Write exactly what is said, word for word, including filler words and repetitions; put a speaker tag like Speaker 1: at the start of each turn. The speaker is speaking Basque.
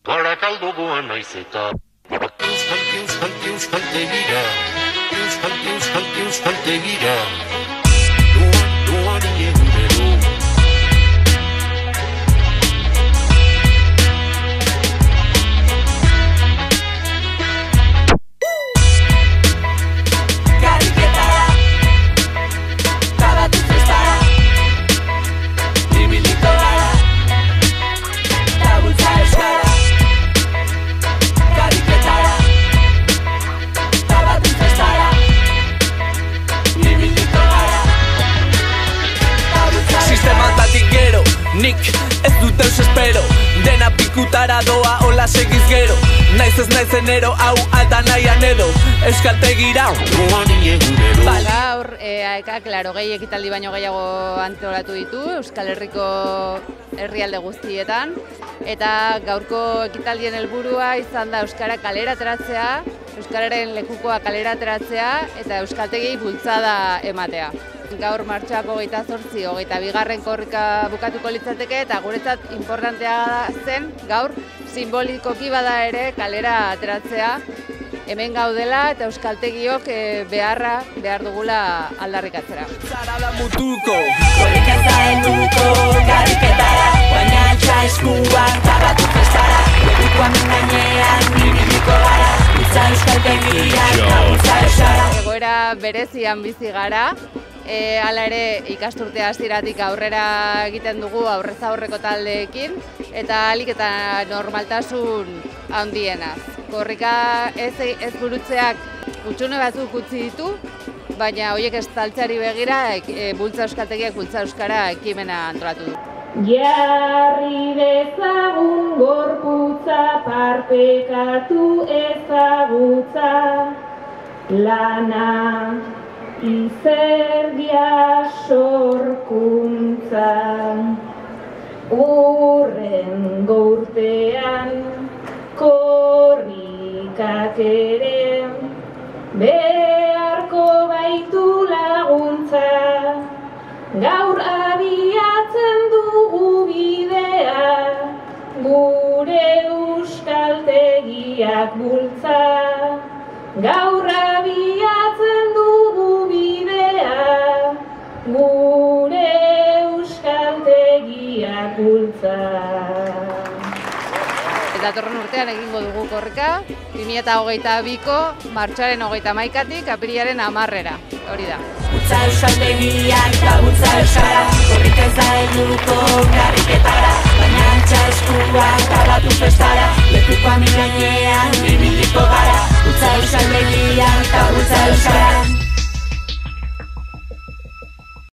Speaker 1: Barakaldo goan naiz eta Euskalki, euskalki, euskaltegira Euskalki, euskalki, euskaltegira Doan, doan egunero
Speaker 2: Karriketara Tabatu festara Ibiliko gara Tabultza euskara Karriketara Tabatu festara Ibiliko gara Tabultza euskara Sistematatik gero Nik ez dut eus espero Dena pikutara doa hola segiz gero Naiz ez naizen ero hau alta nahian edo Euskaltegira
Speaker 1: Doan egunero
Speaker 3: Ba, gaur, e, aeka, klaro, gehi ekitaldi baino gehiago antolatu ditu Euskal Herriko herrialde guztietan eta gaurko ekitaldien helburua izan da Euskara kalera ateratzea, Euskararen lekukoa kalera ateratzea eta euskaltegiei bultzada ematea. Gaur martxoak hogeita zortzi, hogeita bigarren korrika bukatuko litzateke eta guretzat importantea zen gaur simbolikoki bada ere kalera ateratzea hemen gaudela eta euskaltegiok e, beharra behar dugula aldarrikatzera.
Speaker 2: Zara mutuko Korrika zaenuko karriketara Baina altxa eskuak tabatu festara Lekuko amin gainean ibiliko gara Bultza euskaltegiak eta bultza euskara
Speaker 3: Egoera berezian bizi gara, e, hala ere ikasturte hasieratik aurrera egiten dugu aurrez aurreko taldeekin eta ahalik eta normaltasun handienaz. Korrika ez, ez burutzeak utxune batzuk utzi ditu, baina horiek estaltzeari begira e, bultza euskaltegiak bultza euskara ekimena antolatu du.
Speaker 4: Jarri dezagun gorputza partekatu ezagutza lana izerdia sorkuntza urrengo urtean korrikak ere beharko baitu laguntza gaur abiatzen dugu bidea gure euskaltegiak bultza gaur abiatzen dugu bidea gure euskaltegiak bultza.
Speaker 3: Datorren urtean egingo dugu korrika, bi mila hogeita biko martxoaren hogeita hamaikatik apirilaren hamarrera, hori da.
Speaker 2: Bultza euskaltegiak eta bultza euskara Korrika ez da helduko karriketara Baina altxa eskuak tabatu festara Lekuko amin gainean ibiliko gara Bultza euskaltegiak eta bultza euskara